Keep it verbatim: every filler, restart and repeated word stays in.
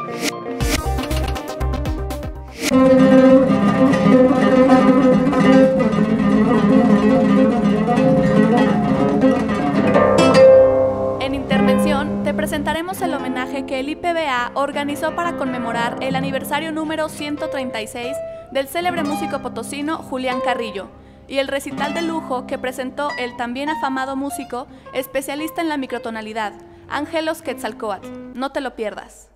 En Intervención te presentaremos el homenaje que el I P B A organizó para conmemorar el aniversario número ciento treinta y seis del célebre músico potosino Julián Carrillo y el recital de lujo que presentó el también afamado músico especialista en la microtonalidad, Ángelos Quetzalcóatl. No te lo pierdas.